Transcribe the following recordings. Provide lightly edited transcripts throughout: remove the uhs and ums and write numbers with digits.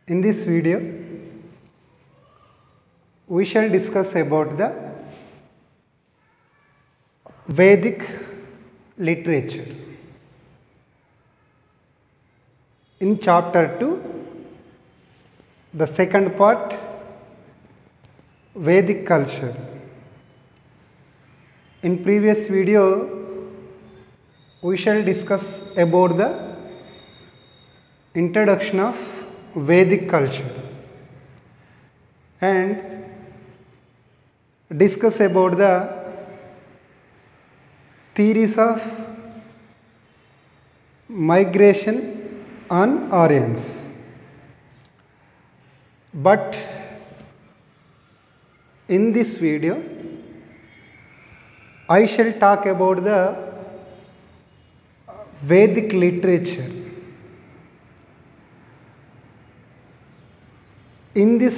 In this video, we shall discuss about the Vedic literature. In chapter 2, the second part, Vedic culture. In previous video, we shall discuss about the introduction of Vedic culture and discuss about the theories of migration on Aryans. But in this video, I shall talk about the Vedic literature. In this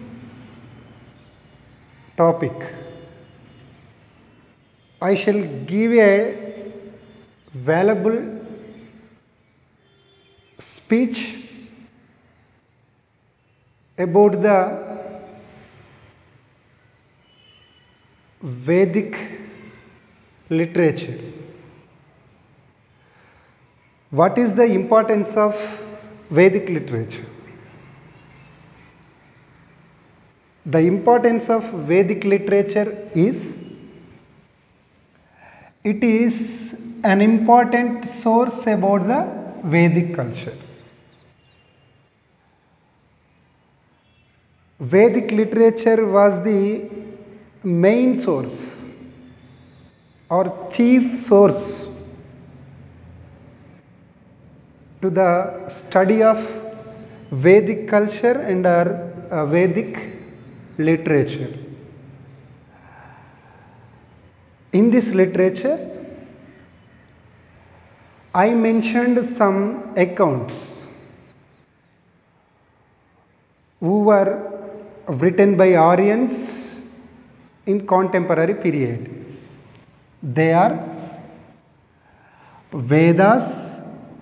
topic, I shall give a valuable speech about the Vedic literature. What is the importance of Vedic literature? The importance of Vedic literature is, it is an important source about the Vedic culture. Vedic literature was the main source or chief source to the study of Vedic culture and our Vedic literature. In this literature, I mentioned some accounts who were written by Aryans in contemporary period. They are Vedas,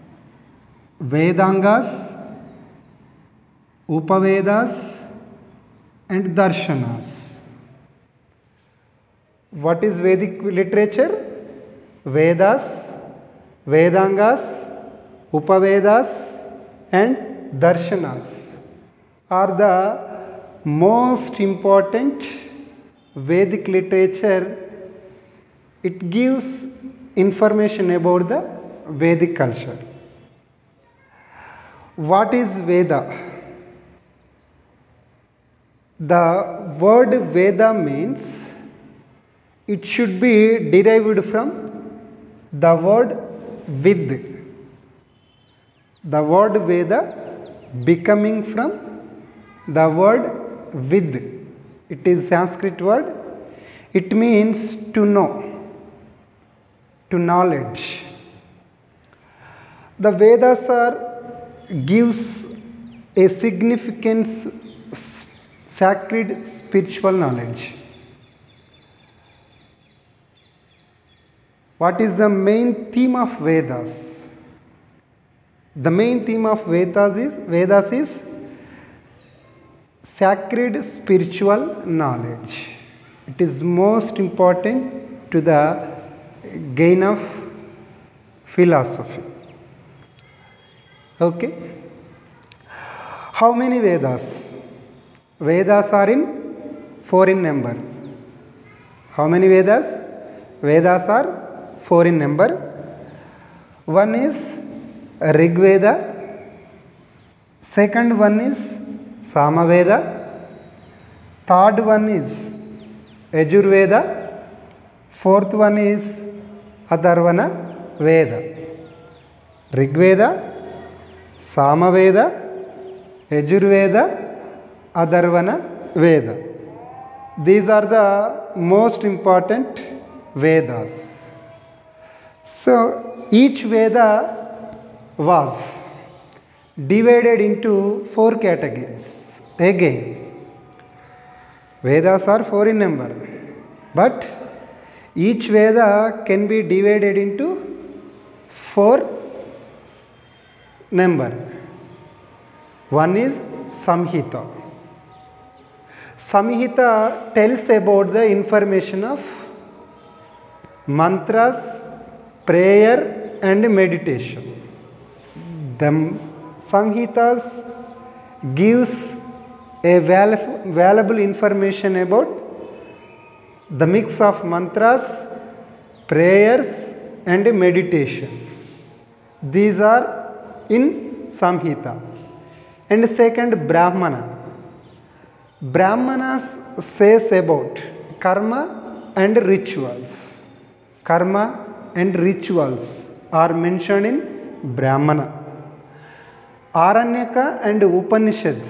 Vedangas, Upavedas and Darshanas. What is Vedic literature? Vedas, Vedangas, Upavedas and Darshanas are the most important Vedic literature. It gives information about the Vedic culture. What is Veda? The word Veda means it should be derived from the word Vid. The word Veda becoming from the word Vid. It is Sanskrit word. It means to know, to knowledge. The Vedas gives a significance sacred spiritual knowledge. What is the main theme of Vedas? The main theme of Vedas is sacred spiritual knowledge. It is most important to the gain of philosophy. Okay. How many Vedas? Vedas are in 4 in number. How many Vedas? Vedas are 4 in number. One is Rig Veda. Second one is Samaveda. Third one is Yajur Veda. Fourth one is Atharvana Veda. Rig Veda, Samaveda, Yajur Veda, Atharvana Veda. These are the most important Vedas. So each Veda was divided into 4 categories. Again, Vedas are 4 in number, but each Veda can be divided into 4 number. One is Samhita. Samhita tells about the information of mantras, prayer and meditation. The Samhitas gives a valuable information about the mix of mantras, prayers and meditation. These are in Samhita. And second, Brahmana. Brahmanas says about karma and rituals. Karma and rituals are mentioned in Brahmana. Aranyaka and Upanishads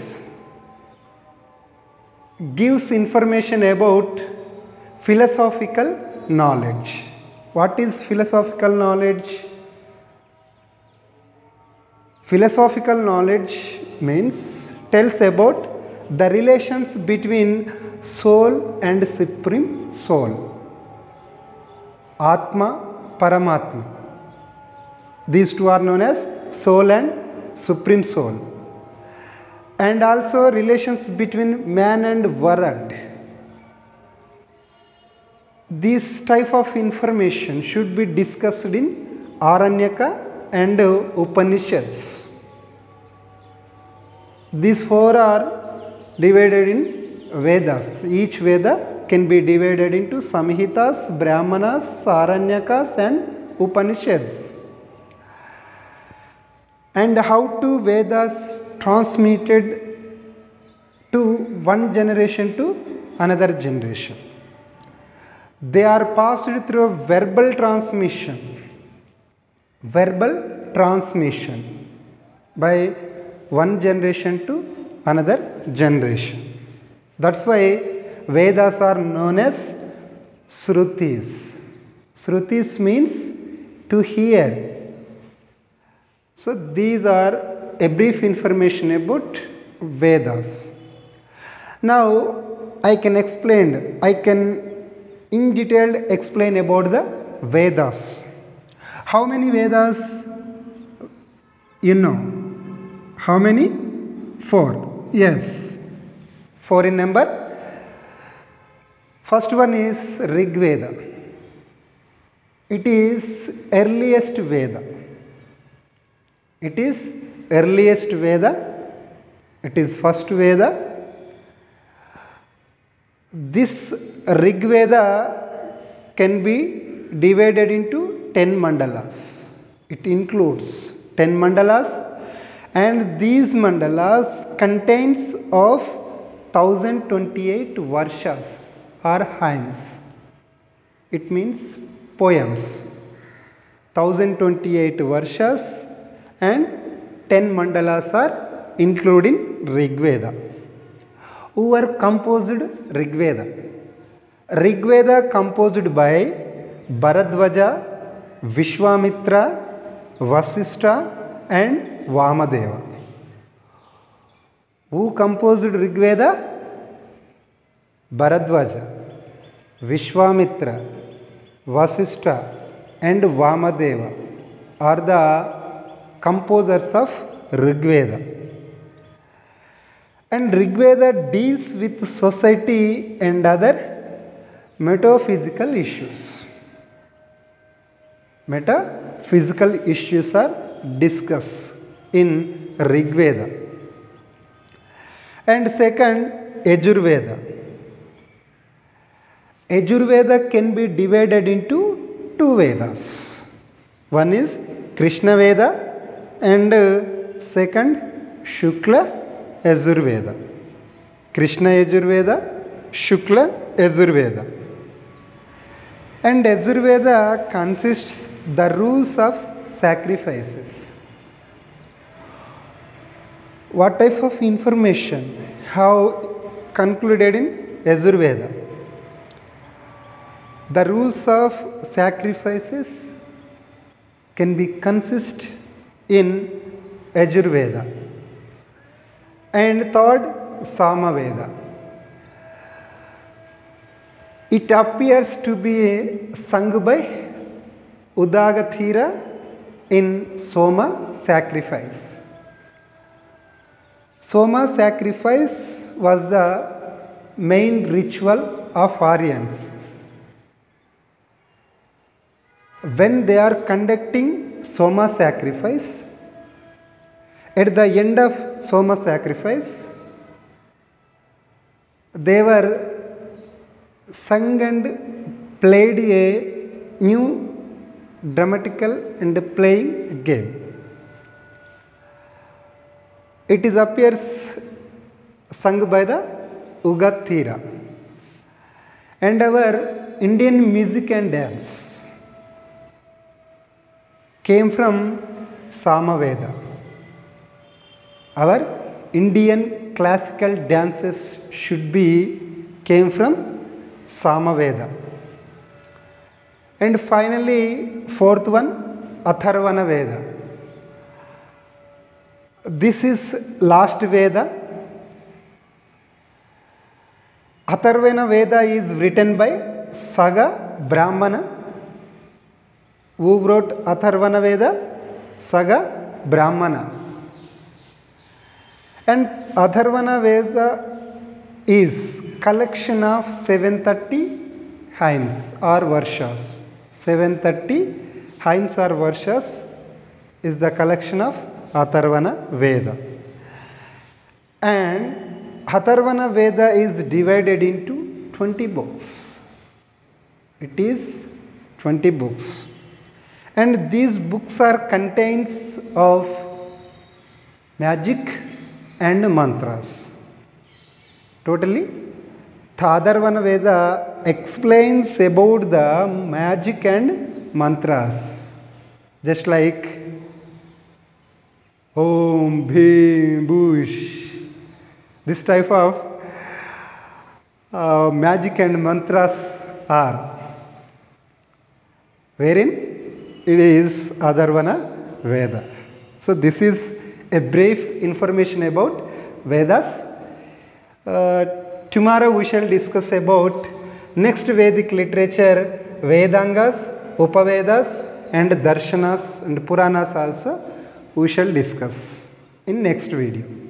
gives information about philosophical knowledge. What is philosophical knowledge? Philosophical knowledge means tells about the relations between soul and supreme soul. Atma, Paramatma. These two are known as soul and supreme soul. And also relations between man and world. This type of information should be discussed in Aranyaka and Upanishads. These four are divided in Vedas. Each Veda can be divided into Samhitas, Brahmanas, Aranyakas and Upanishads. And how to Vedas transmitted to one generation to another generation. They are passed through verbal transmission. Verbal transmission by one generation to another generation. That's why Vedas are known as Shrutis. Shrutis means to hear. So these are a brief information about Vedas. Now I can in detail explain about the Vedas. How many Vedas you know? How many? 4. Yes. 4 in number. First one is Rig Veda. It is earliest Veda. It is earliest Veda. It is first Veda. This Rig Veda can be divided into 10 mandalas. It includes 10 mandalas. And these mandalas contains of 1028 varshas or hymns. It means poems. 1028 varshas and 10 mandalas are included in Rig Veda. Who are composed Rig Veda? Rig Veda composed by Bharadwaja, Vishwamitra, Vasishtha and Vamadeva. Who composed Rig Veda? Bharadwaja, Vishwamitra, Vasishtha and Vamadeva are the composers of Rig Veda. And Rig Veda deals with society and other metaphysical issues. Metaphysical issues are discussed in Rig Veda. And second, Yajurveda. Yajurveda can be divided into 2 Vedas. One is Krishna Veda and second Shukla Yajurveda. Krishna Yajurveda, Shukla Yajurveda. And Yajurveda consists the rules of sacrifices. What type of information have concluded in Yajurveda? The rules of sacrifices can be consist in Yajurveda. And third, Samaveda. It appears to be sung by Udagathira in Soma sacrifice. Soma sacrifice was the main ritual of Aryans. When they are conducting Soma sacrifice, at the end of Soma sacrifice, they were sung and played a new dramatical and playing game. It is appears sung by the Ugathira. And our Indian music and dance came from Samaveda. Our Indian classical dances came from Samaveda. And finally, fourth one, Atharvana Veda. This is last Veda. Atharvana Veda is written by Saga Brahmana. Who wrote Atharvana Veda? Saga Brahmana. And Atharvana Veda is collection of 730 hymns or varshas. 730 hymns or varshas is the collection of Atharvana Veda. And Atharvana Veda is divided into 20 books. It is 20 books. And these books are contains of magic and mantras. Totally, the Atharvana Veda explains about the magic and mantras. Just like Om Bhim Bush. This type of magic and mantras are wherein it is Atharvana Veda. So this is a brief information about Vedas. Tomorrow we shall discuss about next Vedic literature, Vedangas, Upavedas and Darshanas and Puranas also we shall discuss in next video.